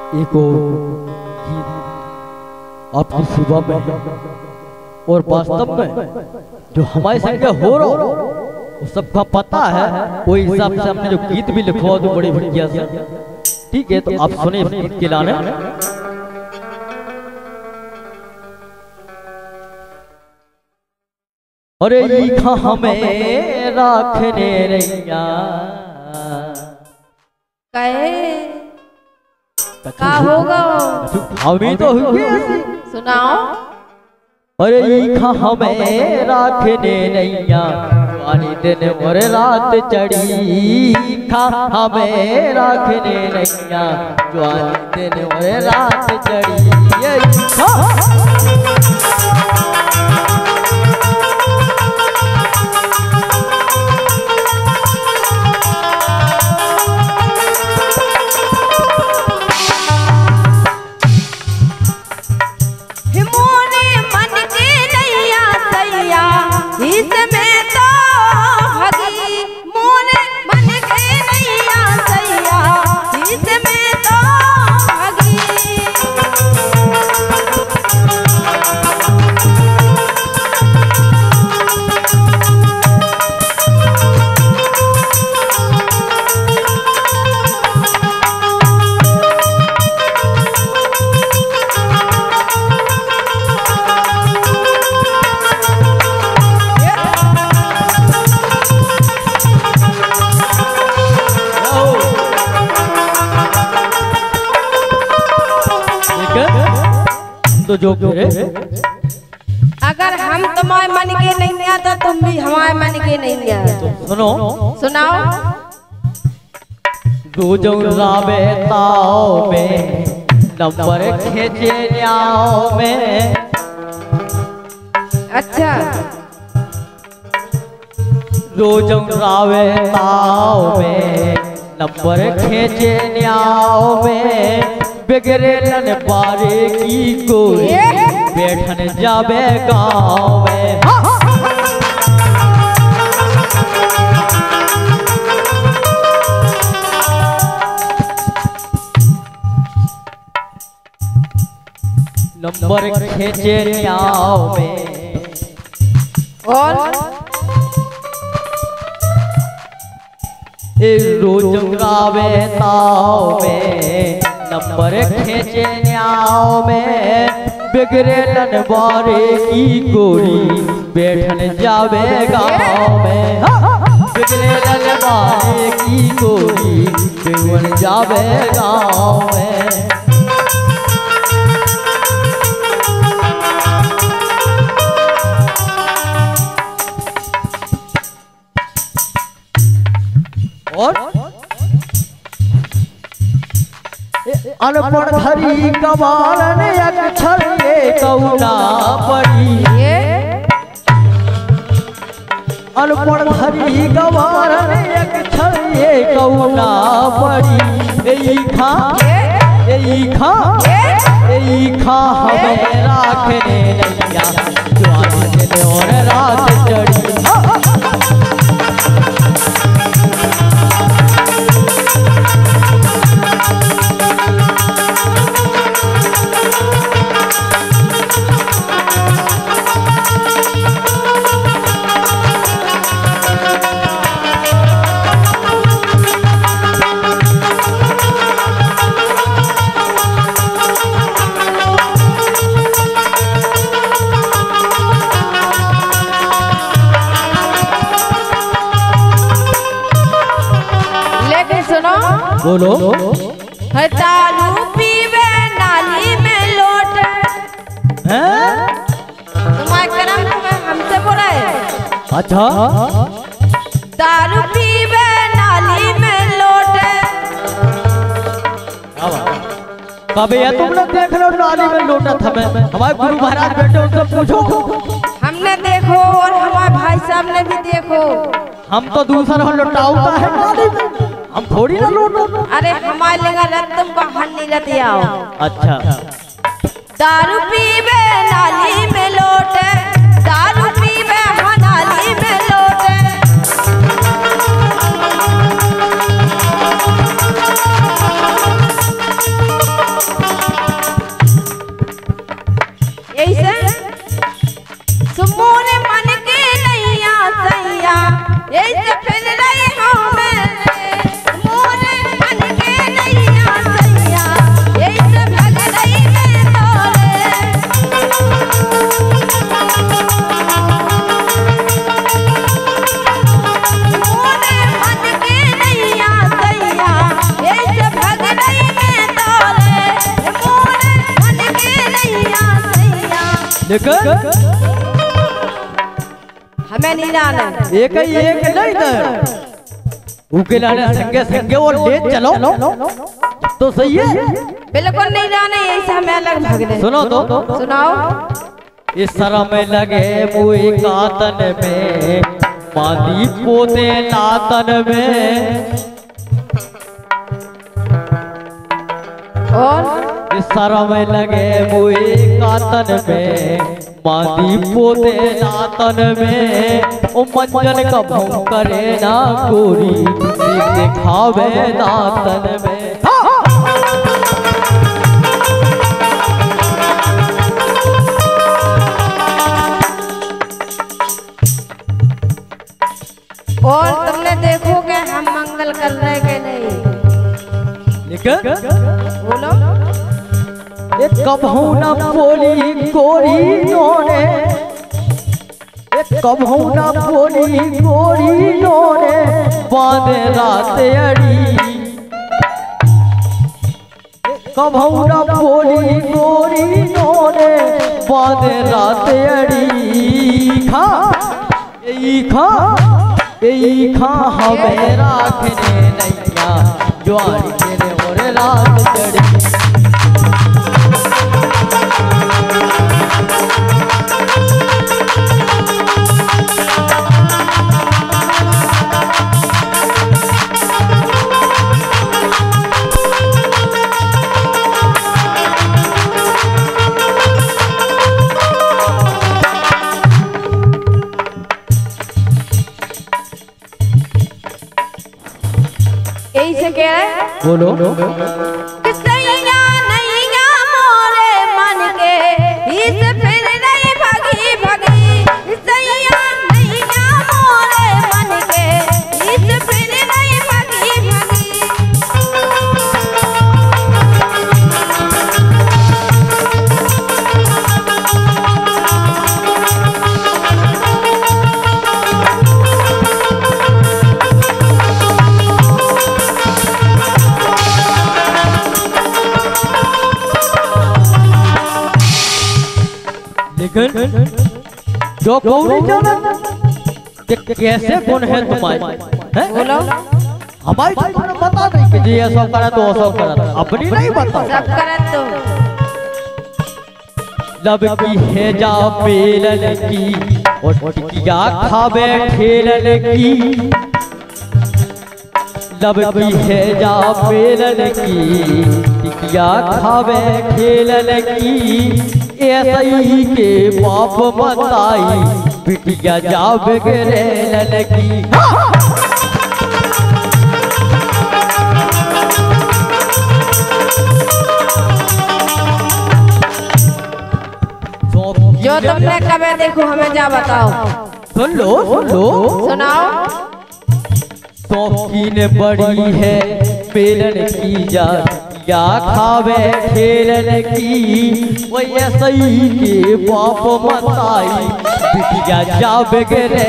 एक और आपकी सेवा में है और वास्तव में जो हमारे संग हो रहा हो वो सबका पता है। वो हिसाब से हमने जो गीत भी लिखवा तो बड़ी बढ़िया से। ठीक है, तो आप सुने इस गीत के लाने। अरे ईखा हमें राखने रैया का होगा हमें तो सुनाओ। अरे ईखा हमें राखने नैया जवानी दिन और रात चढ़ी। खा हमें राखने नैया जवानी दिन और रात चढ़ी। तो जो अगर हम तुम्हारे मन के नहीं आता तुम भी हमारे मन के नहीं आता। तो सुनो सुनाओ। रोज रावे ताओ में नंबर खींचे न्याओ में। अच्छा। रोज रावे ताओ में नंबर खींचे न्याओ में। बिगड़ेलन पारे की कोई बैठन जावे गाँव में। नंबर खींचे न्याव में और रोज गावे ताव में नंबर खींचे न्याव में। बिगड़ेलन बारे की गोरी बैठन जावे गाँव में। बिगड़ेलन बारे की गोरी बैठन जावे गाँव में। और अनपढ़ धरी कमारन अक्षर ये कौना पड़ी। अनपढ़ धरी कमारन अक्षर ये कौना पड़ी। ईखा हमें राखने नैया जवानी दिन और रात चढ़ी। बोलो। दारू पीवे नाली में लोट हैं? तुम्हारे कर्म में हमसे बोला है। अच्छा। दारू पीवे नाली में लोट। कभी ये तुमने देख लो नाली में लोटा था। मैं हमारे गुरु महाराज बैठे उनसे पूछो। हमने देखो और हमारे भाई साहब ने भी देखो। हम तो दूसरा लौटाऊता है नाली में, हम थोड़ी ना लौटो। अरे हमारे लेगा रत्तम बाहर नहीं रहते आओ। अच्छा। दारू पीवे नाली में लोटे। दारू पीवे हाँ नाली में लोटे। लेकिन हमें नहीं जाना। एक ही एक नहीं दे उके लाने संगे संगे और ले चलो तो सही है। बिल्कुल नहीं जाने, ऐसे हमें अलग भागने। सुनो तो सुनाओ। इस शर्म लगे मुई कातन में मादी पोते नातन में और इस शर्म लगे मुई कातन में मादी पोते नातन में ओ मंजन का भंग करे ना गोरी दिखावे दातन में। और तुमने देखोगे हम मंगल कर रहे के नहीं। लेकिन बोलो। एक कबहू न बोली गोरी नोने, एक कबहू न बोली गोरी नोने बांधे रात अड़ी। कबहू न बोली गोरी नोने बांधे रात अड़ी। खा खा हमें राखने नैया ज्वारी तेरे और रात चढ़ी। ऐसे क्या है? बोलो। सैया नैया मोरे मन के इस फिर नहीं भगी भगी। सैया नैया मोरे मन के इस फिर नहीं भगी भगी। लेकिन जो कौन जाना कि कैसे गुण है तुम्हारे? बोलो। हमारी तुम्हें बता नहीं कि जी ऐसा करा तो ऐसा करा, अपनी नहीं बता। सब करत तो लब की है जा बेलन की और टिकिया खावे खेलन की। लब की है जा बेलन की टिकिया खावे खेलन की। ऐसई के बाप मताई बिटिया जाब गिरे की। जो तुमने कभी देखो हमें जा बताओ। सुन लो सुनाओ। शौकीन बड़ी है बेलन की जा या खावे खेलन की। वो ऐसई के बाप मताई बिटिया जाब गिरे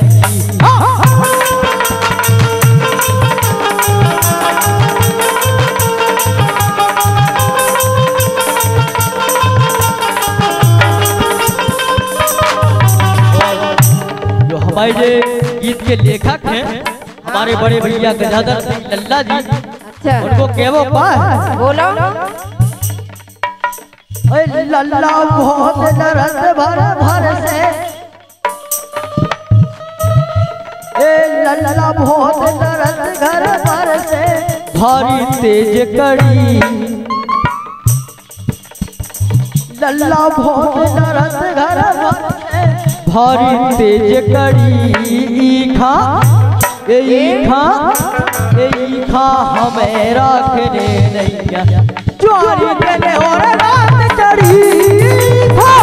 जो हमारे गीत के लेखक हैं हमारे बड़े भैया गजाधर सिंह लल्ला जी। अच्छा। उनको केवो पाए। बोलो। लल्ला बहुत दर्द भर भर से, लल्ला बहुत दर्द घर भर से भारी तेज कड़ी। लल्ला बहुत दर्द घर भर से भारी तेज कड़ी। खा हमें राखने नैया ज्वारी के और रात चढ़ी।